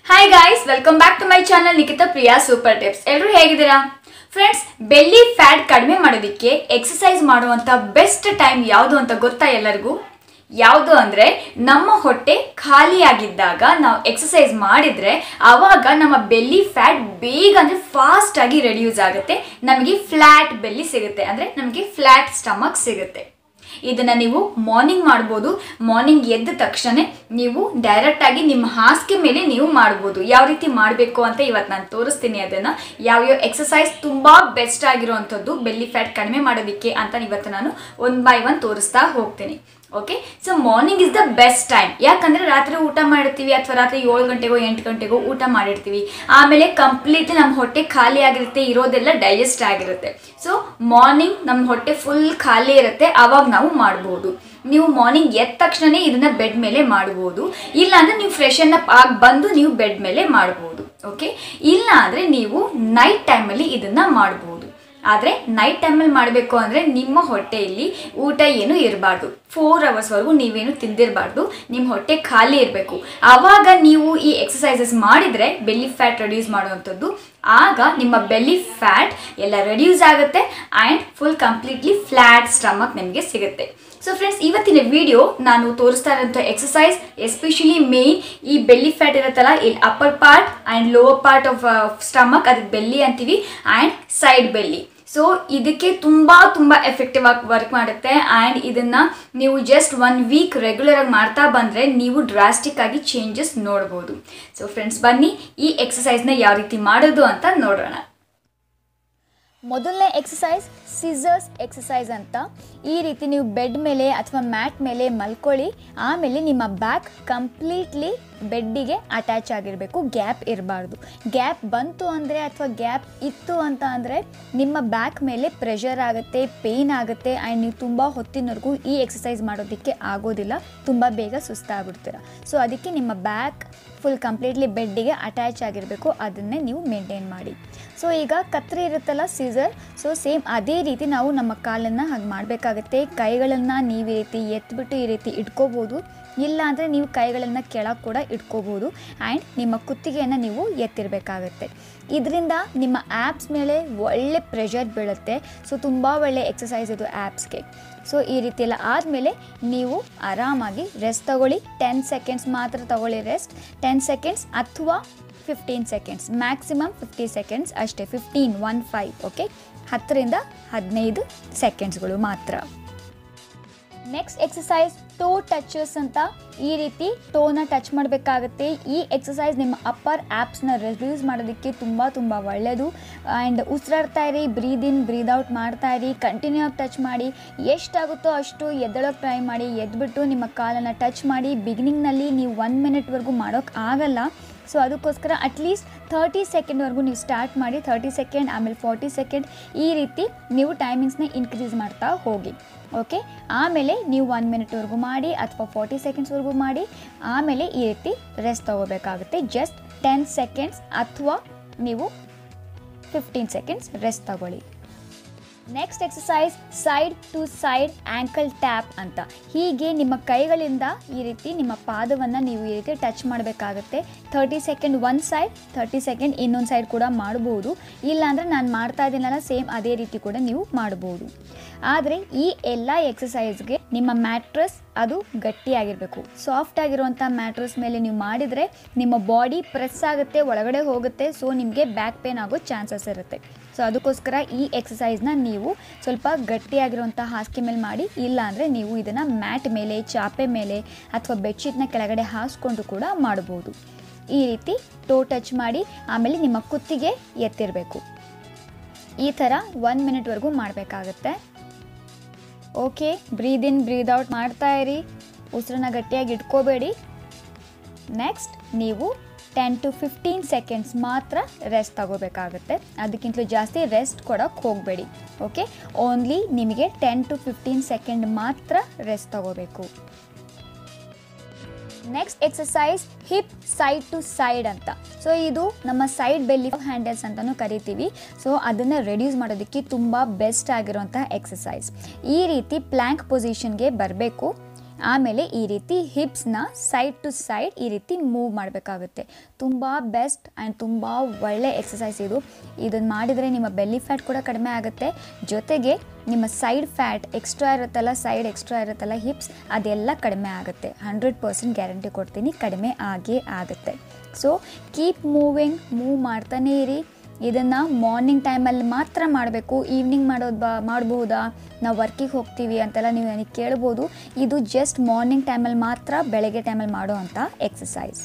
Hi guys, welcome back to my channel Nikita Priya Super Tips. ಎಲ್ಲರೂ ಹೇಗಿದ್ದೀರಾ? Friends, belly fat ಕಡಿಮೆ ಮಾಡೋದಕ್ಕೆ exercise ಮಾಡುವಂತ ಬೆಸ್ಟ್ ಟೈಮ್ ಯಾವುದು ಅಂತ ಗೊತ್ತಾ ಎಲ್ಲರಿಗೂ? ಯಾವುದು ಅಂದ್ರೆ ನಮ್ಮ ಹೊಟ್ಟೆ ಖಾಲಿಯಾಗಿದ್ದಾಗ ನಾವು ಎಕ್ಸರ್ಸೈಸ್ ಮಾಡಿದ್ರೆ ಆವಾಗ ನಮ್ಮ ಬೆಲ್ಲಿ ಫ್ಯಾಟ್ ಬೇಗ ಅಂದ್ರೆ ಫಾಸ್ಟ್ ಆಗಿ ರೆಡ್ಯೂಸ್ ಆಗುತ್ತೆ. ನಮಗೆ ಫ್ಲಾಟ್ ಬೆಲ್ಲಿ ಸಿಗುತ್ತೆ, ಅಂದ್ರೆ ನಮಗೆ ಫ್ಲಾಟ್ ಸ್ಟಮಕ್ ಸಿಗುತ್ತೆ. ಇದನ್ನ ನೀವು ಮಾರ್ನಿಂಗ್ ಮಾಡ್ಬೋದು. ಮಾರ್ನಿಂಗ್ ಎದ್ದ ತಕ್ಷಣ ನೀವು ಡೈರೆಕ್ಟ್ ಆಗಿ ನಿಮ್ಮ ಹಾಸಿಗೆ ಮೇಲೆ ನೀವು ಮಾಡ್ಬೋದು. ಯಾವ ರೀತಿ ಮಾಡಬೇಕು ಅಂತ ಇವತ್ತು ನಾನು ತೋರಿಸ್ತೀನಿ. ಅದನ್ನ ಯಾವ್ಯಾವ ಎಕ್ಸರ್ಸೈಸ್ ತುಂಬಾ ಬೆಸ್ಟ್ ಆಗಿರುವಂಥದ್ದು ಬೆಲ್ಲಿ ಫ್ಯಾಟ್ ಕಡಿಮೆ ಮಾಡೋದಕ್ಕೆ ಅಂತ ಇವತ್ತು ನಾನು ಒನ್ ಬೈ ಒನ್ ತೋರಿಸ್ತಾ ಹೋಗ್ತೀನಿ. Okay, so morning is the best time. ಯಾಕಂದರೆ ರಾತ್ರಿ ಊಟ ಮಾಡಿರ್ತೀವಿ ಅಥವಾ ರಾತ್ರಿ 7 ಗಂಟೆಗೋ 8 ಗಂಟೆಗೋ ಊಟ ಮಾಡಿರ್ತೀವಿ. ಆಮೇಲೆ ಕಂಪ್ಲೀಟ್ಲಿ ನಮ್ಮ ಹೊಟ್ಟೆ ಖಾಲಿ ಆಗಿರುತ್ತೆ, ಇರೋದೆಲ್ಲ ಡೈಜೆಸ್ಟ್ ಆಗಿರುತ್ತೆ. ಸೊ ಮಾರ್ನಿಂಗ್ ನಮ್ಮ ಹೊಟ್ಟೆ ಫುಲ್ ಖಾಲಿ ಇರುತ್ತೆ, ಆವಾಗ ನಾವು ಮಾಡ್ಬೋದು. ನೀವು ಮಾರ್ನಿಂಗ್ ಎದ್ದ ತಕ್ಷಣನೇ ಇದನ್ನ ಬೆಡ್ ಮೇಲೆ ಮಾಡ್ಬೋದು. ಇಲ್ಲ ಅಂದರೆ ನೀವು ಫ್ರೆಶ್ ಅಪ್ ಆಗಿ ಬಂದು ನೀವು ಬೆಡ್ ಮೇಲೆ ಮಾಡ್ಬೋದು. ಓಕೆ, ಇಲ್ಲ ಅಂದರೆ ನೀವು ನೈಟ್ ಟೈಮಲ್ಲಿ ಇದನ್ನು ಮಾಡ್ಬೋದು. ಆದರೆ ನೈಟ್ ಟೈಮಲ್ಲಿ ಮಾಡಬೇಕು ಅಂದರೆ ನಿಮ್ಮ ಹೊಟ್ಟೆಯಲ್ಲಿ ಊಟ ಏನು ಇರಬಾರ್ದು. 4 ಅವರ್ಸ್ವರೆಗೂ ನೀವೇನು ತಿಂದಿರಬಾರ್ದು. ನಿಮ್ಮ ಹೊಟ್ಟೆ ಖಾಲಿ ಇರಬೇಕು. ಆವಾಗ ನೀವು ಈ ಎಕ್ಸಸೈಸಸ್ ಮಾಡಿದರೆ ಬೆಲ್ಲಿ ಫ್ಯಾಟ್ ರೆಡ್ಯೂಸ್ ಮಾಡುವಂಥದ್ದು. ಆಗ ನಿಮ್ಮ ಬೆಲ್ಲಿ ಫ್ಯಾಟ್ ಎಲ್ಲ ರೆಡ್ಯೂಸ್ ಆಗುತ್ತೆ and full completely flat stomach ನಿಮಗೆ ಸಿಗುತ್ತೆ. ಸೊ ಫ್ರೆಂಡ್ಸ್, ಇವತ್ತಿನ ವಿಡಿಯೋ ನಾನು ತೋರಿಸ್ತಾ ಇರೋಂಥ ಎಕ್ಸಸೈಸ್ ಎಸ್ಪೆಷಲಿ ಮೇನ್ ಈ ಬೆಲ್ಲಿ ಫ್ಯಾಟ್ ಇರುತ್ತಲ್ಲ, ಇಲ್ಲಿ upper part and lower part of stomach, ಅದಕ್ಕೆ ಬೆಲ್ಲಿ ಅಂತೀವಿ, ಆ್ಯಂಡ್ ಸೈಡ್ ಬೆಲ್ಲಿ. ಸೊ ಇದಕ್ಕೆ ತುಂಬ ಎಫೆಕ್ಟಿವ್ ಆಗಿ ವರ್ಕ್ ಮಾಡುತ್ತೆ. ಆ್ಯಂಡ್ ಇದನ್ನು ನೀವು ಜಸ್ಟ್ 1 ವೀಕ್ ರೆಗ್ಯುಲರ್ ಆಗಿ ಮಾಡ್ತಾ ಬಂದರೆ ನೀವು ಡ್ರಾಸ್ಟಿಕ್ ಆಗಿ ಚೇಂಜಸ್ ನೋಡ್ಬೋದು. ಸೊ ಫ್ರೆಂಡ್ಸ್, ಬನ್ನಿ ಈ ಎಕ್ಸಸೈಸ್ನ ಯಾವ ರೀತಿ ಮಾಡೋದು ಅಂತ ನೋಡೋಣ. ಮೊದಲನೇ ಎಕ್ಸಸೈಸ್ ಸಿಸರ್ಸ್ ಎಕ್ಸಸೈಸ್ ಅಂತ. ಈ ರೀತಿ ನೀವು ಬೆಡ್ ಮೇಲೆ ಅಥವಾ ಮ್ಯಾಟ್ ಮೇಲೆ ಮಲ್ಕೊಳ್ಳಿ. ಆಮೇಲೆ ನಿಮ್ಮ ಬ್ಯಾಕ್ ಕಂಪ್ಲೀಟ್ಲಿ ಬೆಡ್ಡಿಗೆ ಅಟ್ಯಾಚ್ ಆಗಿರಬೇಕು, ಗ್ಯಾಪ್ ಇರಬಾರ್ದು. ಗ್ಯಾಪ್ ಬಂತು ಅಂದರೆ ಅಥವಾ ಗ್ಯಾಪ್ ಇತ್ತು ಅಂತ ಅಂದರೆ ನಿಮ್ಮ ಬ್ಯಾಕ್ ಮೇಲೆ ಪ್ರೆಷರ್ ಆಗುತ್ತೆ, ಪೇಯ್ನ್ ಆಗುತ್ತೆ ಆ್ಯಂಡ್ ನೀವು ತುಂಬ ಹೊತ್ತಿನವರೆಗೂ ಈ ಎಕ್ಸಸೈಸ್ ಮಾಡೋದಕ್ಕೆ ಆಗೋದಿಲ್ಲ, ತುಂಬ ಬೇಗ ಸುಸ್ತಾಗ್ಬಿಡ್ತೀರ. ಸೊ ಅದಕ್ಕೆ ನಿಮ್ಮ ಬ್ಯಾಕ್ ಫುಲ್ ಕಂಪ್ಲೀಟ್ಲಿ ಬೆಡ್ಡಿಗೆ ಅಟ್ಯಾಚ್ ಆಗಿರಬೇಕು, ಅದನ್ನೇ ನೀವು ಮೇಂಟೈನ್ ಮಾಡಿ. ಸೊ ಈಗ ಕತ್ರಿ ಇರುತ್ತಲ್ಲ ಸೀಸರ್, ಸೊ ಸೇಮ್ ಅದೇ ರೀತಿ ನಾವು ನಮ್ಮ ಕಾಲನ್ನು ಹಾಗೆ ಮಾಡಬೇಕಾಗತ್ತೆ. ಕೈಗಳನ್ನು ನೀವು ಈ ರೀತಿ ಎತ್ಬಿಟ್ಟು ಈ ರೀತಿ ಇಟ್ಕೋಬೋದು, ಇಲ್ಲ ಅಂದರೆ ನೀವು ಕೈಗಳನ್ನು ಕೆಳಗೆ ಕೂಡ ಇಟ್ಕೋಬೋದು. ಆ್ಯಂಡ್ ನಿಮ್ಮ ಕುತ್ತಿಗೆಯನ್ನು ನೀವು ಎತ್ತಿರಬೇಕಾಗತ್ತೆ. ಇದರಿಂದ ನಿಮ್ಮ ಆ್ಯಪ್ಸ್ ಮೇಲೆ ಒಳ್ಳೆ ಪ್ರೆಷರ್ ಬೀಳುತ್ತೆ. ಸೊ ತುಂಬ ಒಳ್ಳೆ ಎಕ್ಸಸೈಸ್ ಇದು ಆ್ಯಪ್ಸ್ಗೆ. ಸೊ ಈ ರೀತಿ ಎಲ್ಲ ಆದಮೇಲೆ ನೀವು ಆರಾಮಾಗಿ ರೆಸ್ಟ್ ತಗೊಳ್ಳಿ. 10 ಸೆಕೆಂಡ್ಸ್ ಮಾತ್ರ ತಗೊಳ್ಳಿ ರೆಸ್ಟ್. 10 ಸೆಕೆಂಡ್ಸ್ ಅಥವಾ 15 ಸೆಕೆಂಡ್ಸ್, ಮ್ಯಾಕ್ಸಿಮಮ್ 50 ಸೆಕೆಂಡ್ಸ್ ಅಷ್ಟೇ. 15 ಓಕೆ, 10ರಿಂದ 15 ಸೆಕೆಂಡ್ಸ್ಗಳು ಮಾತ್ರ. ನೆಕ್ಸ್ಟ್ ಎಕ್ಸಸೈಸ್ ಟೋ ಟಚಸ್ ಅಂತ. ಈ ರೀತಿ ಟೋನ ಟಚ್ ಮಾಡಬೇಕಾಗತ್ತೆ. ಈ ಎಕ್ಸಸೈಸ್ ನಿಮ್ಮ ಅಪ್ಪರ್ ಆ್ಯಪ್ಸ್ನ ರಿಡ್ಯೂಸ್ ಮಾಡೋದಕ್ಕೆ ತುಂಬ ಒಳ್ಳೆಯದು. ಆ್ಯಂಡ್ ಉಸಿರಾಡ್ತಾ ಇರಿ, ಬ್ರೀದ್ ಇನ್ ಬ್ರೀದ್ ಔಟ್ ಮಾಡ್ತಾ ಇರಿ, ಕಂಟಿನ್ಯೂ ಆಗಿ ಟಚ್ ಮಾಡಿ. ಎಷ್ಟಾಗುತ್ತೋ ಅಷ್ಟು ಎದ್ದೇಳೋಕ್ಕೆ ಟ್ರೈ ಮಾಡಿ. ಎದ್ಬಿಟ್ಟು ನಿಮ್ಮ ಕಾಲನ್ನು ಟಚ್ ಮಾಡಿ. ಬಿಗಿನಿಂಗ್ನಲ್ಲಿ ನೀವು 1 ಮಿನಿಟ್ವರೆಗೂ ಮಾಡೋಕ್ಕೆ ಆಗಲ್ಲ. ಸೊ ಅದಕ್ಕೋಸ್ಕರ ಅಟ್ಲೀಸ್ಟ್ 30 ಸೆಕೆಂಡ್ವರೆಗೂ ನೀವು ಸ್ಟಾರ್ಟ್ ಮಾಡಿ. 30 ಸೆಕೆಂಡ್, ಆಮೇಲೆ 40 ಸೆಕೆಂಡ್, ಈ ರೀತಿ ನೀವು ಟೈಮಿಂಗ್ಸ್ನ ಇನ್ಕ್ರೀಸ್ ಮಾಡ್ತಾ ಹೋಗಿ. ಓಕೆ, ಆಮೇಲೆ ನೀವು 1 ಮಿನಿಟ್ವರೆಗೂ ಮಾಡಿ ಅಥವಾ 40 ಸೆಕೆಂಡ್ಸ್ವರೆಗೂ ಮಾಡಿ. ಆಮೇಲೆ ಈ ರೀತಿ ರೆಸ್ಟ್ ತೊಗೋಬೇಕಾಗುತ್ತೆ. ಜಸ್ಟ್ 10 ಸೆಕೆಂಡ್ಸ್ ಅಥವಾ ನೀವು 15 ಸೆಕೆಂಡ್ಸ್ ರೆಸ್ಟ್ ತಗೊಳ್ಳಿ. Next exercise side to side ankle tap ಅಂತ. ಹೀಗೆ ನಿಮ್ಮ ಕೈಗಳಿಂದ ಈ ರೀತಿ ನಿಮ್ಮ ಪಾದವನ್ನು ನೀವು ಈ ರೀತಿ ಟಚ್ ಮಾಡಬೇಕಾಗತ್ತೆ. 30 ಸೆಕೆಂಡ್ ಒಂದು ಸೈಡ್, 30 ಸೆಕೆಂಡ್ ಇನ್ನೊಂದು ಸೈಡ್ ಕೂಡ ಮಾಡ್ಬೋದು. ಇಲ್ಲಾಂದರೆ ನಾನು ಮಾಡ್ತಾ ಇದ್ದೀನಲ್ಲ ಸೇಮ್ ಅದೇ ರೀತಿ ಕೂಡ ನೀವು ಮಾಡ್ಬೋದು. ಆದರೆ ಈ ಎಲ್ಲ ಎಕ್ಸಸೈಸ್ಗೆ ನಿಮ್ಮ ಮ್ಯಾಟ್ರಸ್ ಅದು ಗಟ್ಟಿಯಾಗಿರಬೇಕು. ಸಾಫ್ಟ್ ಆಗಿರುವಂಥ ಮ್ಯಾಟ್ರಸ್ ಮೇಲೆ ನೀವು ಮಾಡಿದರೆ ನಿಮ್ಮ ಬಾಡಿ ಪ್ರೆಸ್ ಆಗುತ್ತೆ, ಒಳಗಡೆ ಹೋಗುತ್ತೆ. ಸೊ ನಿಮಗೆ ಬ್ಯಾಕ್ ಪೇನ್ ಆಗೋ ಚಾನ್ಸಸ್ ಇರುತ್ತೆ. ಸೊ ಅದಕ್ಕೋಸ್ಕರ ಈ ಎಕ್ಸಸೈಸ್ನ ನೀವು ಸ್ವಲ್ಪ ಗಟ್ಟಿಯಾಗಿರುವಂಥ ಹಾಸಿಗೆ ಮೇಲೆ ಮಾಡಿ. ಇಲ್ಲ ಅಂದರೆ ನೀವು ಇದನ್ನು ಮ್ಯಾಟ್ ಮೇಲೆ, ಚಾಪೆ ಮೇಲೆ ಅಥವಾ ಬೆಡ್ಶೀಟ್ನ ಕೆಳಗಡೆ ಹಾಸ್ಕೊಂಡು ಕೂಡ ಮಾಡ್ಬೋದು. ಈ ರೀತಿ ಟೋ ಟಚ್ ಮಾಡಿ ಆಮೇಲೆ ನಿಮ್ಮ ಕುತ್ತಿಗೆ ಎತ್ತಿರಬೇಕು. ಈ ಥರ 1 ಮಿನಿಟ್ವರೆಗೂ ಮಾಡಬೇಕಾಗತ್ತೆ. ಓಕೆ, ಬ್ರೀದ್ ಇನ್ ಬ್ರೀದ್ ಔಟ್ ಮಾಡ್ತಾ ಇರಿ. ಉಸಿರನ್ನ ಗಟ್ಟಿಯಾಗಿ ಇಟ್ಕೋಬೇಡಿ. ನೆಕ್ಸ್ಟ್ ನೀವು 10 to 15 ಸೆಕೆಂಡ್ಸ್ ಮಾತ್ರ ರೆಸ್ಟ್ ತಗೋಬೇಕಾಗುತ್ತೆ. ಅದಕ್ಕಿಂತಲೂ ಜಾಸ್ತಿ ರೆಸ್ಟ್ ಕೊಡೋಕ್ಕೆ ಹೋಗಬೇಡಿ. ಓಕೆ, ಓನ್ಲಿ ನಿಮಗೆ 10 to 15 ಸೆಕೆಂಡ್ ಮಾತ್ರ ರೆಸ್ಟ್ ತಗೋಬೇಕು. Next exercise hip side to side ಅಂತ. ಸೊ ಇದು ನಮ್ಮ ಸೈಡ್ ಬೆಲ್ಲಿ ಹ್ಯಾಂಡಲ್ಸ್ ಅಂತಲೂ ಕರಿತೀವಿ. ಸೊ ಅದನ್ನು ರೆಡ್ಯೂಸ್ ಮಾಡೋದಕ್ಕೆ ತುಂಬ ಬೆಸ್ಟ್ ಆಗಿರುವಂಥ ಎಕ್ಸಸೈಸ್. ಈ ರೀತಿ ಪ್ಲ್ಯಾಂಕ್ ಪೊಸಿಷನ್ಗೆ ಬರಬೇಕು. ಆಮೇಲೆ ಈ ರೀತಿ ಹಿಪ್ಸ್ನ ಸೈಡ್ ಟು ಸೈಡ್ ಈ ರೀತಿ ಮೂವ್ ಮಾಡಬೇಕಾಗುತ್ತೆ. ತುಂಬ ಬೆಸ್ಟ್ ಆ್ಯಂಡ್ ತುಂಬ ಒಳ್ಳೆ ಎಕ್ಸಸೈಸ್ ಇದು. ಇದನ್ನು ಮಾಡಿದರೆ ನಿಮ್ಮ ಬೆಲ್ಲಿ ಫ್ಯಾಟ್ ಕೂಡ ಕಡಿಮೆ ಆಗುತ್ತೆ, ಜೊತೆಗೆ ನಿಮ್ಮ ಸೈಡ್ ಫ್ಯಾಟ್ ಎಕ್ಸ್ಟ್ರಾ ಇರುತ್ತಲ್ಲ ಹಿಪ್ಸ್, ಅದೆಲ್ಲ ಕಡಿಮೆ ಆಗುತ್ತೆ. 100% ಗ್ಯಾರಂಟಿ ಕೊಡ್ತೀನಿ, ಕಡಿಮೆ ಆಗೇ ಆಗುತ್ತೆ. ಸೊ ಕೀಪ್ ಮೂವ್ ಮಾಡ್ತಾನೇ ಇರಿ. ಇದನ್ನು ಮಾರ್ನಿಂಗ್ ಟೈಮಲ್ಲಿ ಮಾತ್ರ ಮಾಡಬೇಕು, ಈವ್ನಿಂಗ್ ಮಾಡಬಹುದಾ, ನಾವು ವರ್ಕಿಗೆ ಹೋಗ್ತೀವಿ ಅಂತೆಲ್ಲ ನೀವು ನನಗೆ ಕೇಳ್ಬೋದು. ಇದು ಜಸ್ಟ್ ಮಾರ್ನಿಂಗ್ ಟೈಮಲ್ಲಿ ಮಾತ್ರ, ಬೆಳಗ್ಗೆ ಟೈಮಲ್ಲಿ ಮಾಡೋ ಅಂಥ ಎಕ್ಸಸೈಸ್.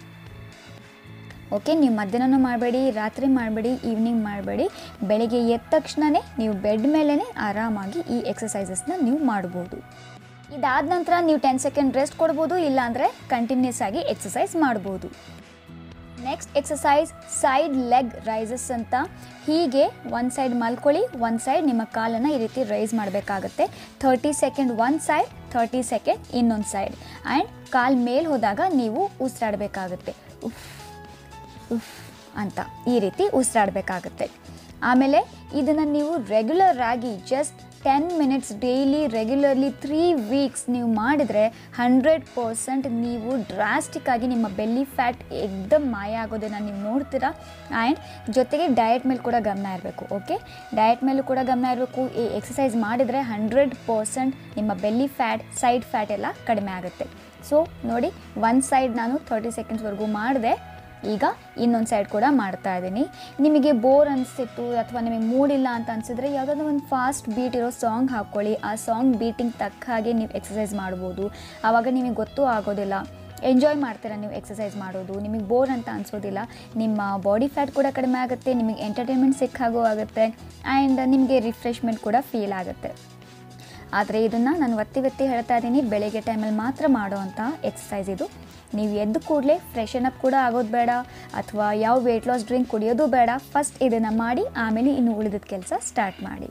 ಓಕೆ, ನೀವು ಮಧ್ಯಾಹ್ನ ಮಾಡಬೇಡಿ, ರಾತ್ರಿ ಮಾಡಬೇಡಿ, ಈವ್ನಿಂಗ್ ಮಾಡಬೇಡಿ. ಬೆಳಗ್ಗೆ ಎದ್ದ ತಕ್ಷಣವೇ ನೀವು ಬೆಡ್ ಮೇಲೇ ಆರಾಮಾಗಿ ಈ ಎಕ್ಸಸೈಸಸ್ನ ನೀವು ಮಾಡ್ಬೋದು. ಇದಾದ ನಂತರ ನೀವು 10 ಸೆಕೆಂಡ್ ರೆಸ್ಟ್ ಕೊಡ್ಬೋದು, ಇಲ್ಲಾಂದರೆ ಕಂಟಿನ್ಯೂಸ್ ಆಗಿ ಎಕ್ಸಸೈಸ್ ಮಾಡ್ಬೋದು. Next exercise side leg raises ಅಂತ. ಹೀಗೆ ಒಂದು ಸೈಡ್ ಮಲ್ಕೊಳ್ಳಿ, ಒಂದು ಸೈಡ್ ನಿಮ್ಮ ಕಾಲನ್ನು ಈ ರೀತಿ ರೈಸ್ ಮಾಡಬೇಕಾಗತ್ತೆ. 30 ಸೆಕೆಂಡ್ ಒಂದು ಸೈಡ್, 30 ಸೆಕೆಂಡ್ ಇನ್ನೊಂದು ಸೈಡ್. ಆ್ಯಂಡ್ ಕಾಲು ಮೇಲೆ ಹೋದಾಗ ನೀವು ಉಸಿರಾಡಬೇಕಾಗತ್ತೆ, ಉಫ್ ಉಫ್ ಅಂತ ಈ ರೀತಿ ಉಸಿರಾಡಬೇಕಾಗತ್ತೆ. ಆಮೇಲೆ ಇದನ್ನು ನೀವು ರೆಗ್ಯುಲರ್ ಆಗಿ just 10 minutes daily regularly 3 weeks ನೀವು ಮಾಡಿದರೆ 100% ನೀವು ಡ್ರಾಸ್ಟಿಕ್ ಆಗಿ ನಿಮ್ಮ ಬೆಲ್ಲಿ ಫ್ಯಾಟ್ ಏಕ್ದಮ್ ಮಾಯ ಆಗೋದನ್ನು ನೀವು ನೋಡ್ತೀರಾ. ಆ್ಯಂಡ್ ಜೊತೆಗೆ ಡಯಟ್ ಮೇಲೆ ಕೂಡ ಗಮನ ಇರಬೇಕು. ಓಕೆ, ಡಯಟ್ ಮೇಲೂ ಕೂಡ ಗಮನ ಇರಬೇಕು. ಈ ಎಕ್ಸಸೈಸ್ ಮಾಡಿದರೆ 100% ನಿಮ್ಮ ಬೆಲ್ಲಿ ಫ್ಯಾಟ್, ಸೈಡ್ ಫ್ಯಾಟ್ ಎಲ್ಲ ಕಡಿಮೆ ಆಗುತ್ತೆ. ಸೊ ನೋಡಿ, ಒಂದು ಸೈಡ್ ನಾನು 30 ಸೆಕೆಂಡ್ಸ್ವರೆಗೂ ಮಾಡಿದೆ, ಈಗ ಇನ್ನೊಂದು ಸೈಡ್ ಕೂಡ ಮಾಡ್ತಾ ಇದ್ದೀನಿ. ನಿಮಗೆ ಬೋರ್ ಅನಿಸ್ತಿತ್ತು ಅಥವಾ ನಿಮಗೆ ಮೂಡಿಲ್ಲ ಅಂತ ಅನಿಸಿದ್ರೆ ಯಾವುದಾದ್ರೂ ಒಂದು ಫಾಸ್ಟ್ ಬೀಟ್ ಇರೋ ಸಾಂಗ್ ಹಾಕ್ಕೊಳ್ಳಿ. ಆ ಸಾಂಗ್ ಬೀಟಿಂಗ್ ತಕ್ಕ ಹಾಗೆ ನೀವು ಎಕ್ಸಸೈಸ್ ಮಾಡ್ಬೋದು. ಆವಾಗ ನಿಮಗೆ ಗೊತ್ತೂ ಆಗೋದಿಲ್ಲ, ಎಂಜಾಯ್ ಮಾಡ್ತೀರಾ ನೀವು ಎಕ್ಸಸೈಸ್ ಮಾಡೋದು, ನಿಮಗೆ ಬೋರ್ ಅಂತ ಅನಿಸೋದಿಲ್ಲ. ನಿಮ್ಮ ಬಾಡಿ ಫ್ಯಾಟ್ ಕೂಡ ಕಡಿಮೆ ಆಗುತ್ತೆ, ನಿಮಗೆ ಎಂಟರ್ಟೈನ್ಮೆಂಟ್ ಸಿಕ್ಕಾಗೂ ಆಗುತ್ತೆ, ಆ್ಯಂಡ್ ನಿಮಗೆ ರಿಫ್ರೆಶ್ಮೆಂಟ್ ಕೂಡ ಫೀಲ್ ಆಗುತ್ತೆ. ಆದರೆ ಇದನ್ನು ನಾನು ಒತ್ತಿ ಹೇಳ್ತಾ ಇದ್ದೀನಿ, ಬೆಳಗ್ಗೆ ಟೈಮಲ್ಲಿ ಮಾತ್ರ ಮಾಡೋ ಅಂಥ ಎಕ್ಸಸೈಸ್ ಇದು. ನೀವು ಎದ್ದು ಕೂಡಲೇ ಫ್ರೆಶನ್ ಅಪ್ ಕೂಡ ಆಗೋದು ಬೇಡ, ಅಥವಾ ಯಾವ ವೆಯ್ಟ್ ಲಾಸ್ ಡ್ರಿಂಕ್ ಕುಡಿಯೋದು ಬೇಡ. ಫಸ್ಟ್ ಇದನ್ನು ಮಾಡಿ, ಆಮೇಲೆ ಇನ್ನು ಉಳಿದ ಕೆಲಸ ಸ್ಟಾರ್ಟ್ ಮಾಡಿ.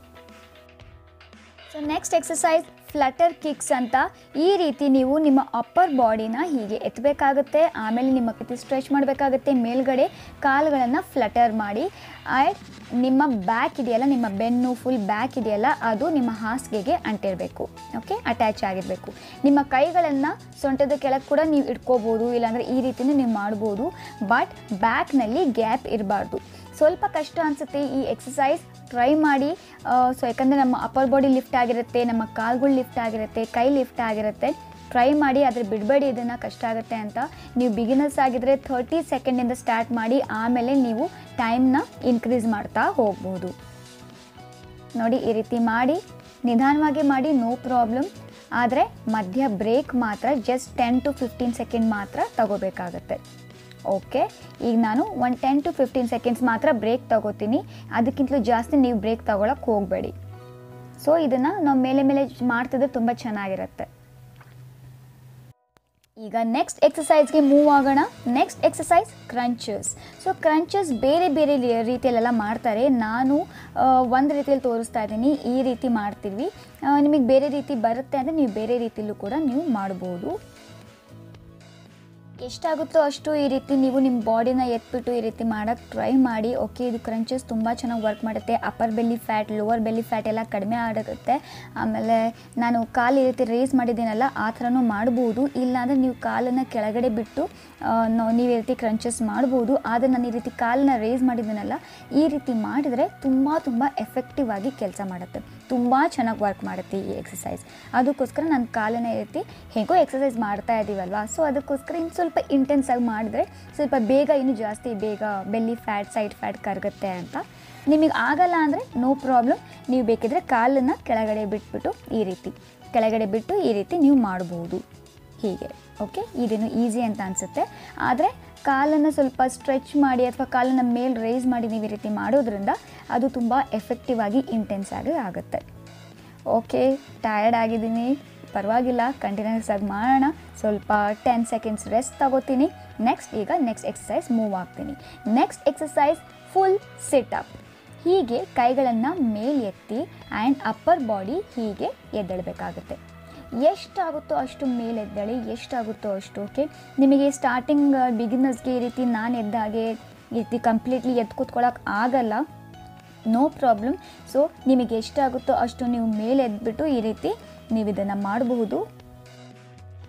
So next exercise flutter kicks ಅಂತ. ಈ ರೀತಿ ನೀವು ನಿಮ್ಮ ಅಪ್ಪರ್ ಬಾಡಿನ ಹೀಗೆ ಎತ್ತಬೇಕಾಗುತ್ತೆ, ಆಮೇಲೆ ನಿಮ್ಮ ಕೈ ಸ್ಟ್ರೆಚ್ ಮಾಡಬೇಕಾಗುತ್ತೆ, ಮೇಲ್ಗಡೆ ಕಾಲುಗಳನ್ನು ಫ್ಲಟರ್ ಮಾಡಿ. ಆ್ಯಂಡ್ ನಿಮ್ಮ ಬ್ಯಾಕ್ ಇದೆಯಲ್ಲ, ನಿಮ್ಮ ಬೆನ್ನು ಫುಲ್ ಬ್ಯಾಕ್ ಇದೆಯಲ್ಲ, ಅದು ನಿಮ್ಮ ಹಾಸಿಗೆಗೆ ಅಂಟಿರಬೇಕು. ಓಕೆ, ಅಟ್ಯಾಚ್ ಆಗಿರಬೇಕು. ನಿಮ್ಮ ಕೈಗಳನ್ನು ಸೊಂಟದ ಕೆಳಗೆ ಕೂಡ ನೀವು ಇಟ್ಕೋಬೋದು, ಇಲ್ಲಾಂದರೆ ಈ ರೀತಿಯೂ ನೀವು ಮಾಡ್ಬೋದು. ಬಟ್ ಬ್ಯಾಕ್ನಲ್ಲಿ ಗ್ಯಾಪ್ ಇರಬಾರ್ದು. ಸ್ವಲ್ಪ ಕಷ್ಟ ಅನಿಸುತ್ತೆ ಈ ಎಕ್ಸಸೈಸ್, ಟ್ರೈ ಮಾಡಿ. ಸೊ ಯಾಕಂದರೆ ನಮ್ಮ ಅಪ್ಪರ್ ಬಾಡಿ ಲಿಫ್ಟ್ ಆಗಿರುತ್ತೆ, ನಮ್ಮ ಕಾಲುಗಳು ಲಿಫ್ಟ್ ಆಗಿರುತ್ತೆ, ಕೈ ಲಿಫ್ಟ್ ಆಗಿರುತ್ತೆ. ಟ್ರೈ ಮಾಡಿ, ಆದರೆ ಬಿಡಬೇಡಿ ಇದನ್ನು, ಕಷ್ಟ ಆಗುತ್ತೆ ಅಂತ. ನೀವು ಬಿಗಿನರ್ಸ್ ಆಗಿದ್ದರೆ 30 ಸೆಕೆಂಡಿಂದ ಸ್ಟಾರ್ಟ್ ಮಾಡಿ, ಆಮೇಲೆ ನೀವು ಟೈಮ್ನ ಇನ್ಕ್ರೀಸ್ ಮಾಡ್ತಾ ಹೋಗ್ಬೋದು. ನೋಡಿ, ಈ ರೀತಿ ಮಾಡಿ, ನಿಧಾನವಾಗಿ ಮಾಡಿ, ನೋ ಪ್ರಾಬ್ಲಮ್. ಆದರೆ ಮಧ್ಯ ಬ್ರೇಕ್ ಮಾತ್ರ ಜಸ್ಟ್ 10 to 15 ಸೆಕೆಂಡ್ ಮಾತ್ರ ತಗೋಬೇಕಾಗತ್ತೆ. ಓಕೆ, ಈಗ ನಾನು ಒಂದು 10 to 15 ಸೆಕೆಂಡ್ಸ್ ಮಾತ್ರ ಬ್ರೇಕ್ ತಗೋತೀನಿ, ಅದಕ್ಕಿಂತಲೂ ಜಾಸ್ತಿ ನೀವು ಬ್ರೇಕ್ ತಗೊಳಕ್ಕೆ ಹೋಗಬೇಡಿ. ಸೊ ಇದನ್ನು ನಾವು ಮೇಲೆ ಮಾಡ್ತಿದ್ರೆ ತುಂಬ ಚೆನ್ನಾಗಿರುತ್ತೆ. ಈಗ ನೆಕ್ಸ್ಟ್ ಎಕ್ಸಸೈಸ್ಗೆ ಮೂವ್ ಆಗೋಣ. Next exercise crunches. So crunches ಬೇರೆ ರೀತಿಯಲ್ಲೆಲ್ಲ ಮಾಡ್ತಾರೆ, ನಾನು ಒಂದು ರೀತಿಯಲ್ಲಿ ತೋರಿಸ್ತಾ ಇದ್ದೀನಿ. ಈ ರೀತಿ ಮಾಡ್ತೀವಿ, ನಿಮಗೆ ಬೇರೆ ರೀತಿ ಬರುತ್ತೆ ಅಂದರೆ ನೀವು ಬೇರೆ ರೀತಿಯಲ್ಲೂ ಕೂಡ ನೀವು ಮಾಡ್ಬೋದು. ಎಷ್ಟಾಗುತ್ತೋ ಅಷ್ಟು ಈ ರೀತಿ ನೀವು ನಿಮ್ಮ ಬಾಡಿನ ಎತ್ಬಿಟ್ಟು ಈ ರೀತಿ ಮಾಡೋಕ್ಕೆ ಟ್ರೈ ಮಾಡಿ. ಓಕೆ, ಇದು ಕ್ರಂಚಸ್ ತುಂಬ ಚೆನ್ನಾಗಿ ವರ್ಕ್ ಮಾಡುತ್ತೆ. Upper belly fat, lower belly fat ಎಲ್ಲ ಕಡಿಮೆ ಆಗುತ್ತೆ. ಆಮೇಲೆ ನಾನು ಕಾಲು ಈ ರೀತಿ ರೇಸ್ ಮಾಡಿದ್ದೀನಲ್ಲ, ಆ ಥರನೂ ಮಾಡ್ಬೋದು. ಇಲ್ಲಾಂದರೆ ನೀವು ಕಾಲನ್ನು ಕೆಳಗಡೆ ಬಿಟ್ಟು ನೀವು ಈ ರೀತಿ ಕ್ರಂಚಸ್ ಮಾಡ್ಬೋದು. ಆದರೆ ನಾನು ಈ ರೀತಿ ಕಾಲನ್ನ ರೇಸ್ ಮಾಡಿದ್ದೀನಲ್ಲ, ಈ ರೀತಿ ಮಾಡಿದರೆ ತುಂಬ ಎಫೆಕ್ಟಿವ್ ಆಗಿ ಕೆಲಸ ಮಾಡುತ್ತೆ, ತುಂಬ ಚೆನ್ನಾಗಿ ವರ್ಕ್ ಮಾಡುತ್ತೆ ಈ ಎಕ್ಸಸೈಸ್. ಅದಕ್ಕೋಸ್ಕರ ನಾನು ಕಾಲನ್ನ ಈ ರೀತಿ ಹೇಗೋ ಎಕ್ಸಸೈಸ್ ಮಾಡ್ತಾ ಇದ್ದೀವಲ್ವ, ಸೊ ಅದಕ್ಕೋಸ್ಕರ ಇನ್ನು ಸ್ವಲ್ಪ ಇಂಟೆನ್ಸ್ ಆಗಿ ಮಾಡಿದ್ರೆ ಸ್ವಲ್ಪ ಇನ್ನೂ ಜಾಸ್ತಿ ಬೇಗ ಬೆಲ್ಲಿ ಫ್ಯಾಟ್, ಸೈಡ್ ಫ್ಯಾಟ್ ಕರಗುತ್ತೆ ಅಂತ. ನಿಮಗೆ ಆಗಲ್ಲ ಅಂದರೆ ನೋ ಪ್ರಾಬ್ಲಮ್, ನೀವು ಬೇಕಿದ್ರೆ ಕಾಲನ್ನು ಕೆಳಗಡೆ ಬಿಟ್ಬಿಟ್ಟು ಈ ರೀತಿ ನೀವು ಮಾಡ್ಬೋದು ಹೀಗೆ. ಓಕೆ, ಇದನ್ನು ಈಸಿ ಅಂತ ಅನಿಸುತ್ತೆ. ಆದರೆ ಕಾಲನ್ನು ಸ್ವಲ್ಪ ಸ್ಟ್ರೆಚ್ ಮಾಡಿ ಅಥವಾ ಕಾಲನ್ನು ಮೇಲೆ ರೈಸ್ ಮಾಡಿ ನೀವು ಈ ರೀತಿ ಮಾಡೋದ್ರಿಂದ ಅದು ತುಂಬ ಎಫೆಕ್ಟಿವ್ ಆಗಿ, ಇಂಟೆನ್ಸ್ ಆಗಿ ಆಗುತ್ತೆ. ಓಕೆ, ಟಯರ್ಡ್ ಆಗಿದ್ದೀನಿ, ಪರವಾಗಿಲ್ಲ, ಕಂಟಿನ್ಯೂಸ್ ಆಗಿ ಮಾಡೋಣ. ಸ್ವಲ್ಪ 10 ಸೆಕೆಂಡ್ಸ್ ರೆಸ್ಟ್ ತಗೋತೀನಿ. ನೆಕ್ಸ್ಟ್ ಎಕ್ಸಸೈಸ್ ಮೂವ್ ಆಗ್ತೀನಿ. Next exercise full sit up. ಹೀಗೆ ಕೈಗಳನ್ನು ಮೇಲೆ ಎತ್ತಿ ಆ್ಯಂಡ್ ಅಪ್ಪರ್ ಬಾಡಿ ಹೀಗೆ ಎದ್ದೇಳಬೇಕಾಗುತ್ತೆ. ಎಷ್ಟಾಗುತ್ತೋ ಅಷ್ಟು ಮೇಲೆ ಎದ್ದೇಳಿ, ಎಷ್ಟಾಗುತ್ತೋ ಅಷ್ಟು. ಓಕೆ, ನಿಮಗೆ ಸ್ಟಾರ್ಟಿಂಗ್ ಬಿಗಿನರ್ಸ್ಗೆ ಈ ರೀತಿ ನಾನು ಎದ್ದಾಗೆ ಈ ರೀತಿ ಕಂಪ್ಲೀಟ್ಲಿ ಎದ್ದು ಕೂತ್ಕೊಳ್ಳೋಕೆ ಆಗಲ್ಲ, ನೋ ಪ್ರಾಬ್ಲಮ್. ಸೊ ನಿಮಗೆ ಎಷ್ಟಾಗುತ್ತೋ ಅಷ್ಟು ನೀವು ಮೇಲೆ ಎದ್ಬಿಟ್ಟು ಈ ರೀತಿ ನೀವು ಇದನ್ನು ಮಾಡಬಹುದು.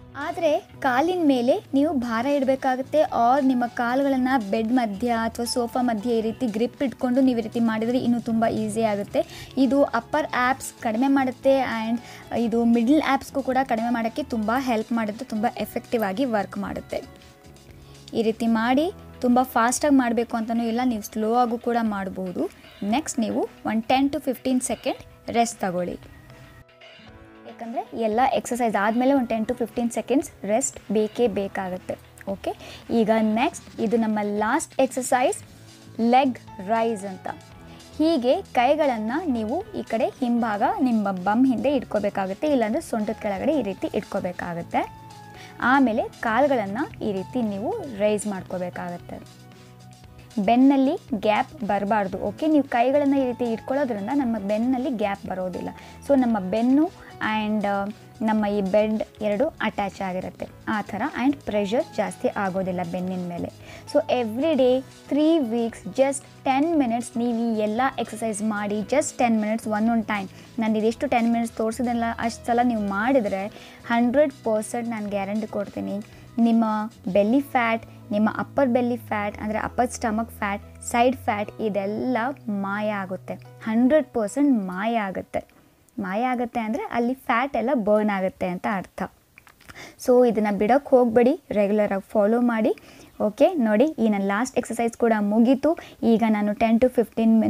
ಆದರೆ ಕಾಲಿನ ಮೇಲೆ ನೀವು ಭಾರ ಇಡಬೇಕಾಗುತ್ತೆ, ಆರ್ ನಿಮ್ಮ ಕಾಲುಗಳನ್ನು ಬೆಡ್ ಮಧ್ಯ ಅಥವಾ ಸೋಫಾ ಮಧ್ಯೆ ಈ ರೀತಿ ಗ್ರಿಪ್ ಇಟ್ಕೊಂಡು ನೀವು ಈ ರೀತಿ ಮಾಡಿದರೆ ಇನ್ನೂ ತುಂಬ ಈಸಿ ಆಗುತ್ತೆ. ಇದು ಅಪ್ಪರ್ ಆ್ಯಪ್ಸ್ ಕಡಿಮೆ ಮಾಡುತ್ತೆ ಆ್ಯಂಡ್ ಇದು ಮಿಡ್ಲ್ ಆ್ಯಪ್ಸ್ಗೂ ಕೂಡ ಕಡಿಮೆ ಮಾಡೋಕ್ಕೆ ತುಂಬ ಹೆಲ್ಪ್ ಮಾಡುತ್ತೆ, ತುಂಬ ಎಫೆಕ್ಟಿವ್ ಆಗಿ ವರ್ಕ್ ಮಾಡುತ್ತೆ. ಈ ರೀತಿ ಮಾಡಿ ತುಂಬ ಫಾಸ್ಟಾಗಿ ಮಾಡಬೇಕು ಅಂತಲೂ ಇಲ್ಲ, ನೀವು ಸ್ಲೋ ಆಗು ಕೂಡ ಮಾಡ್ಬೋದು. ನೆಕ್ಸ್ಟ್ ನೀವು ಒಂದು 10 to 15 ಸೆಕೆಂಡ್ ರೆಸ್ಟ್ ತಗೊಳ್ಳಿ. ಯಾಕಂದರೆ ಎಲ್ಲ ಎಕ್ಸಸೈಸ್ ಆದಮೇಲೆ ಒಂದು 10 to 15 ಸೆಕೆಂಡ್ಸ್ ರೆಸ್ಟ್ ಬೇಕೇ ಬೇಕಾಗುತ್ತೆ. ಓಕೆ, ಈಗ ನೆಕ್ಸ್ಟ್ ಇದು ನಮ್ಮ ಲಾಸ್ಟ್ ಎಕ್ಸಸೈಸ್ ಲೆಗ್ ರೈಸ್ ಅಂತ. ಹೀಗೆ ಕೈಗಳನ್ನು ನೀವು ಈ ಕಡೆ ಹಿಂಭಾಗ ನಿಮ್ಮ ಬಮ್ ಹಿಂದೆ ಇಟ್ಕೋಬೇಕಾಗುತ್ತೆ, ಇಲ್ಲಾಂದರೆ ಸೊಂಟದ ಕೆಳಗಡೆ ಈ ರೀತಿ ಇಟ್ಕೋಬೇಕಾಗುತ್ತೆ. ಆಮೇಲೆ ಕಾಲುಗಳನ್ನು ಈ ರೀತಿ ನೀವು ರೈಸ್ ಮಾಡ್ಕೋಬೇಕಾಗತ್ತೆ. ಬೆನ್ನಲ್ಲಿ ಗ್ಯಾಪ್ ಬರಬಾರ್ದು. ಓಕೆ, ನೀವು ಕೈಗಳನ್ನು ಈ ರೀತಿ ಇಟ್ಕೊಳ್ಳೋದ್ರಿಂದ ನಮ್ಮ ಬೆನ್ನಲ್ಲಿ ಗ್ಯಾಪ್ ಬರೋದಿಲ್ಲ. ಸೊ ನಮ್ಮ ಬೆನ್ನು ಆ್ಯಂಡ್ ನಮ್ಮ ಈ ಬೆಡ್ ಎರಡು ಅಟ್ಯಾಚ್ ಆಗಿರುತ್ತೆ ಆ ಥರ, ಆ್ಯಂಡ್ ಪ್ರೆಷರ್ ಜಾಸ್ತಿ ಆಗೋದಿಲ್ಲ ಬೆನ್ನಿನ ಮೇಲೆ. So every day 3 weeks just 10 minutes ನೀವು ಈ ಎಲ್ಲ ಎಕ್ಸಸೈಸ್ ಮಾಡಿ. ಜಸ್ಟ್ 10 ಮಿನಿಟ್ಸ್ ಒಂದೊಂದು ಟೈಮ್. ನಾನು ಇದೆಷ್ಟು 10 ಮಿನಿಟ್ಸ್ ತೋರಿಸಿದೆಲ್ಲ ಅಷ್ಟು ಸಲ ನೀವು ಮಾಡಿದರೆ 100% ನಾನು ಗ್ಯಾರಂಟಿ ಕೊಡ್ತೀನಿ, ನಿಮ್ಮ ಬೆಲ್ಲಿ ಫ್ಯಾಟ್, ನಿಮ್ಮ ಅಪ್ಪರ್ ಬೆಲ್ಲಿ ಫ್ಯಾಟ್ ಅಂದರೆ upper stomach fat, side fat ಇದೆಲ್ಲ ಮಾಯ ಆಗುತ್ತೆ. 100% ಮಾಯ ಆಗುತ್ತೆ. ಮಾಯ ಆಗುತ್ತೆ ಅಂದರೆ ಅಲ್ಲಿ ಫ್ಯಾಟ್ ಎಲ್ಲ ಬರ್ನ್ ಆಗುತ್ತೆ ಅಂತ ಅರ್ಥ. ಸೊ ಇದನ್ನು ಬಿಡೋಕ್ಕೆ ಹೋಗಬೇಡಿ, ರೆಗ್ಯುಲರಾಗಿ ಫಾಲೋ ಮಾಡಿ. ಓಕೆ, ನೋಡಿ ಈ ನನ್ನ ಲಾಸ್ಟ್ ಎಕ್ಸಸೈಸ್ ಕೂಡ ಮುಗೀತು. ಈಗ ನಾನು 10 to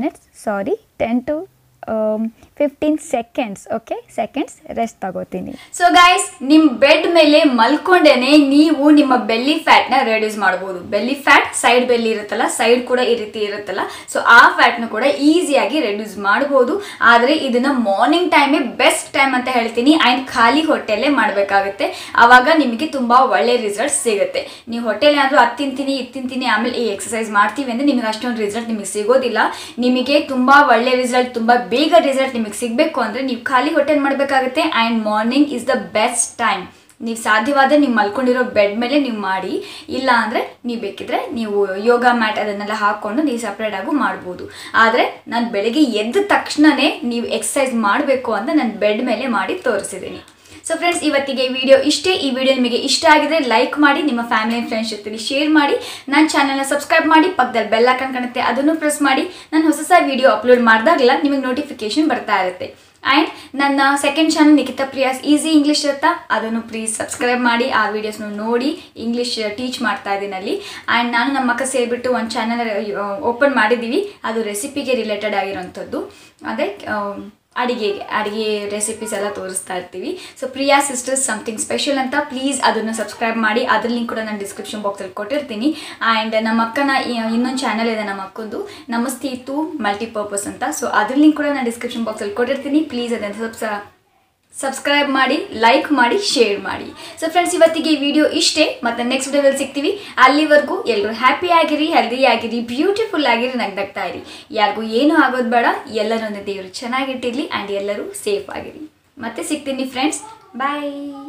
15 seconds okay seconds rest ತಗೋತೀನಿ. ಸೊ ಗೈಸ್, ನಿಮ್ಮ ಬೆಡ್ ಮೇಲೆ ಮಲ್ಕೊಂಡೇನೆ ನೀವು ನಿಮ್ಮ ಬೆಲ್ಲಿ ಫ್ಯಾಟ್ನ ರೆಡ್ಯೂಸ್ ಮಾಡ್ಬೋದು. ಬೆಲ್ಲಿ ಫ್ಯಾಟ್ ಸೈಡ್ ಬೆಲ್ಲಿ ಇರುತ್ತಲ್ಲ, ಸೈಡ್ ಕೂಡ ಈ ರೀತಿ ಇರುತ್ತಲ್ಲ, ಸೊ ಆ ಫ್ಯಾಟ್ನ ಕೂಡ ಈಸಿಯಾಗಿ ರೆಡ್ಯೂಸ್ ಮಾಡ್ಬೋದು. ಆದರೆ ಇದನ್ನ ಮಾರ್ನಿಂಗ್ ಟೈಮೇ ಬೆಸ್ಟ್ ಟೈಮ್ ಅಂತ ಹೇಳ್ತೀನಿ. ಆ್ಯಂಡ್ ಖಾಲಿ ಹೊಟ್ಟೆಲ್ಲೇ ಮಾಡಬೇಕಾಗುತ್ತೆ, ಆವಾಗ ನಿಮಗೆ ತುಂಬ ಒಳ್ಳೆ ರಿಸಲ್ಟ್ ಸಿಗುತ್ತೆ. ನೀವು ಹೊಟ್ಟೆಲಿ ಏನಾದರೂ ಅದು ತಿಂತೀನಿ ಇದು ತಿಂತೀನಿ ಆಮೇಲೆ ಈ ಎಕ್ಸಸೈಸ್ ಮಾಡ್ತೀವಿ ಅಂದರೆ ನಿಮಗೆ ಅಷ್ಟೊಂದು ರಿಸಲ್ಟ್ ನಿಮಗೆ ಸಿಗೋದಿಲ್ಲ. ನಿಮಗೆ ತುಂಬ ಒಳ್ಳೆ ರಿಸಲ್ಟ್, ತುಂಬ ಬೇಗ ರಿಸಲ್ಟ್ ನಿಮಗೆ ಸಿಗಬೇಕು ಅಂದರೆ ನೀವು ಖಾಲಿ ಹೊಟ್ಟೆಲಿ ಮಾಡಬೇಕಾಗುತ್ತೆ. And morning is the best time. ನೀವು ಸಾಧ್ಯವಾದರೆ ನೀವು ಮಲ್ಕೊಂಡಿರೋ ಬೆಡ್ ಮೇಲೆ ನೀವು ಮಾಡಿ, ಇಲ್ಲ ಅಂದರೆ ನೀವು ಬೇಕಿದ್ರೆ ನೀವು ಯೋಗ ಮ್ಯಾಟ್ ಅದನ್ನೆಲ್ಲ ಹಾಕ್ಕೊಂಡು ನೀವು ಸಪ್ರೇಟಾಗೂ ಮಾಡ್ಬೋದು. ಆದರೆ ನಾನು ಬೆಳಗ್ಗೆ ಎದ್ದ ತಕ್ಷಣವೇ ನೀವು ಎಕ್ಸಸೈಸ್ ಮಾಡಬೇಕು ಅಂತ ನಾನು ಬೆಡ್ ಮೇಲೆ ಮಾಡಿ ತೋರಿಸಿದ್ದೀನಿ. ಸೊ ಫ್ರೆಂಡ್ಸ್, ಇವತ್ತಿಗೆ ಈ ವಿಡಿಯೋ ಇಷ್ಟೇ. ಈ ವಿಡಿಯೋ ನಿಮಗೆ ಇಷ್ಟ ಆಗಿದ್ರೆ ಲೈಕ್ ಮಾಡಿ, ನಿಮ್ಮ ಫ್ಯಾಮಿಲಿ ಆ್ಯಂಡ್ ಫ್ರೆಂಡ್ಸ್ ಜೊತೆ ಶೇರ್ ಮಾಡಿ, ನನ್ನ ಚಾನಲ್ನ ಸಬ್ಸ್ಕ್ರೈಬ್ ಮಾಡಿ, ಪಕ್ಕದಲ್ಲಿ ಬೆಲ್ ಐಕಾನ್ ಕಾಣುತ್ತೆ ಅದನ್ನು ಪ್ರೆಸ್ ಮಾಡಿ. ನಾನು ಹೊಸ ವಿಡಿಯೋ ಅಪ್ಲೋಡ್ ಮಾಡಿದಾಗಲ್ಲ ನಿಮಗೆ ನೋಟಿಫಿಕೇಶನ್ ಬರ್ತಾ ಇರುತ್ತೆ. ಆ್ಯಂಡ್ ನನ್ನ second channel Nikhita Priya's easy English ಇರುತ್ತಾ, ಅದನ್ನು ಪ್ಲೀಸ್ ಸಬ್ಸ್ಕ್ರೈಬ್ ಮಾಡಿ. ಆ ವಿಡಿಯೋಸ್ನ ನೋಡಿ ಇಂಗ್ಲೀಷ್ ಟೀಚ್ ಮಾಡ್ತಾ ಇದ್ದೀನಿ ಅಲ್ಲಿ. ಆ್ಯಂಡ್ ನಾನು ನಮ್ಮ ಅಕ್ಕ ಸೇರಿಬಿಟ್ಟು ಒಂದು ಚಾನಲ್ ಓಪನ್ ಮಾಡಿದ್ದೀವಿ, ಅದು ರೆಸಿಪಿಗೆ ರಿಲೇಟೆಡ್ ಆಗಿರೋಂಥದ್ದು. ಅದೇ ಅಡುಗೆ ರೆಸಿಪೀಸ್ ಎಲ್ಲ ತೋರಿಸ್ತಾ ಇರ್ತೀವಿ. So Priya sisters something special ಅಂತ, ಪ್ಲೀಸ್ ಅದನ್ನು ಸಬ್ಸ್ಕ್ರೈಬ್ ಮಾಡಿ. ಅದ್ರ ಲಿಂಕ್ ಕೂಡ ನಾನು ಡಿಸ್ಕ್ರಿಪ್ಷನ್ ಬಾಕ್ಸಲ್ಲಿ ಕೊಟ್ಟಿರ್ತೀನಿ. ಆ್ಯಂಡ್ ನಮ್ಮ ಅಕ್ಕನ ಇನ್ನೊಂದು ಚಾನಲ್ ಇದೆ ನಮ್ಮ ಅಕ್ಕಂದು, ನಮಸ್ತೆ ಇತ್ತು ಮಲ್ಟಿಪರ್ಪಸ್ ಅಂತ. ಸೊ ಅದ್ರ ಲಿಂಕ್ ಕೂಡ ನಾನು ಡಿಸ್ಕ್ರಿಪ್ಷನ್ ಬಾಕ್ಸಲ್ಲಿ ಕೊಟ್ಟಿರ್ತೀನಿ. ಪ್ಲೀಸ್ ಅದನ್ನು ಸಬ್ಸ್ಕ್ರೈಬ್ ಮಾಡಿ, ಲೈಕ್ ಮಾಡಿ, ಶೇರ್ ಮಾಡಿ. ಸೊ ಫ್ರೆಂಡ್ಸ್, ಇವತ್ತಿಗೆ ಈ ವಿಡಿಯೋ ಇಷ್ಟೇ. ಮತ್ತೆ ನೆಕ್ಸ್ಟ್ ವಿಡಿಯೋದಲ್ಲಿ ಸಿಗ್ತೀವಿ. ಅಲ್ಲಿವರೆಗೂ ಎಲ್ಲರೂ ಹ್ಯಾಪಿ ಆಗಿರಿ, ಹೆಲ್ದಿ ಆಗಿರಿ, ಬ್ಯೂಟಿಫುಲ್ ಆಗಿರಿ, ನಗ್ನಗ್ತಾ ಇರಿ. ಯಾರಿಗೂ ಏನೂ ಆಗೋದು ಬೇಡ. ಎಲ್ಲರೊಂದು ದೇವರು ಚೆನ್ನಾಗಿಟ್ಟಿರಲಿ ಆ್ಯಂಡ್ ಎಲ್ಲರೂ ಸೇಫ್ ಆಗಿರಿ. ಮತ್ತೆ ಸಿಗ್ತೀನಿ ಫ್ರೆಂಡ್ಸ್, ಬಾಯ್.